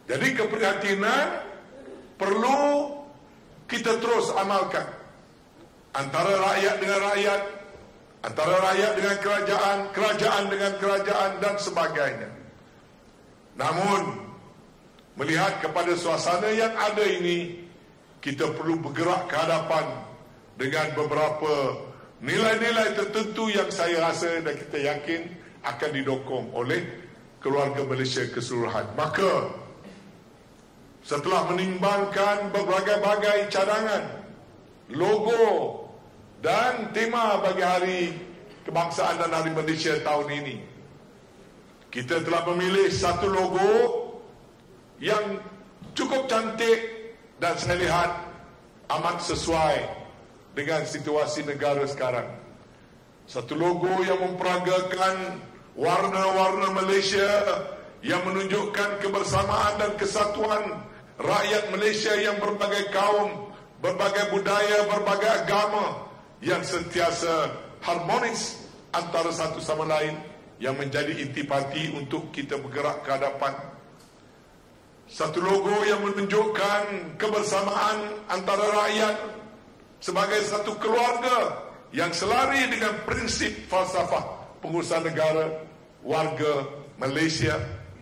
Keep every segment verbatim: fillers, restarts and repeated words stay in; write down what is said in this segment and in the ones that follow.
Jadi keprihatinan perlu kita terus amalkan. Antara rakyat dengan rakyat, antara rakyat dengan kerajaan, kerajaan dengan kerajaan dan sebagainya. Namun, melihat kepada suasana yang ada ini, kita perlu bergerak ke hadapan dengan beberapa nilai-nilai tertentu yang saya rasa dan kita yakin akan didokong oleh keluarga Malaysia keseluruhan. Maka, setelah menimbangkan berbagai-bagai cadangan, logo dan tema bagi Hari Kebangsaan dan Hari Malaysia tahun ini, kita telah memilih satu logo yang cukup cantik dan saya lihat amat sesuai dengan situasi negara sekarang. Satu logo yang memperagakan warna-warna Malaysia yang menunjukkan kebersamaan dan kesatuan rakyat Malaysia yang berbagai kaum, berbagai budaya, berbagai agama yang sentiasa harmonis antara satu sama lain, yang menjadi intipati untuk kita bergerak ke hadapan. Satu logo yang menunjukkan kebersamaan antara rakyat sebagai satu keluarga yang selari dengan prinsip falsafah pengurusan negara warga Malaysia.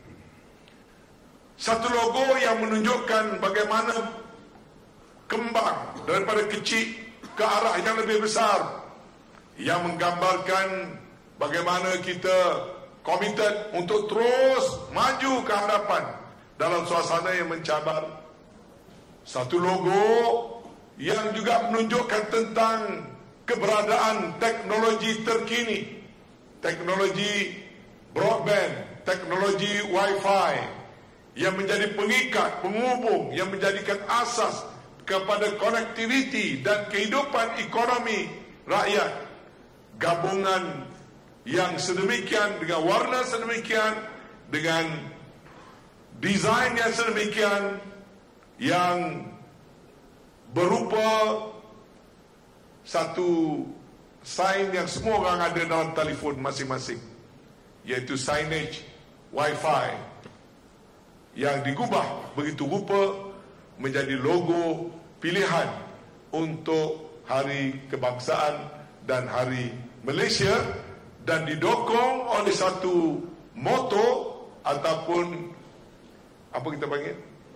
Satu logo yang menunjukkan bagaimana kembang daripada kecil ke arah yang lebih besar, yang menggambarkan bagaimana kita komited untuk terus maju ke hadapan dalam suasana yang mencabar. Satu logo yang juga menunjukkan tentang keberadaan teknologi terkini, teknologi broadband, teknologi Wi-Fi, yang menjadi pengikat, penghubung, yang menjadikan asas kepada konektiviti dan kehidupan ekonomi rakyat. Gabungan yang sedemikian, dengan warna sedemikian, dengan desain yang sedemikian, yang berupa satu sign yang semua orang ada dalam telefon masing-masing, iaitu signage Wi-Fi, yang digubah begitu rupa menjadi logo pilihan untuk Hari Kebangsaan dan Hari Malaysia, dan didokong oleh satu moto ataupun apa kita panggil,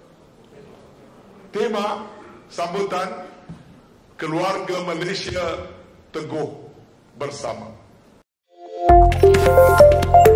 tema sambutan, keluarga Malaysia teguh bersama.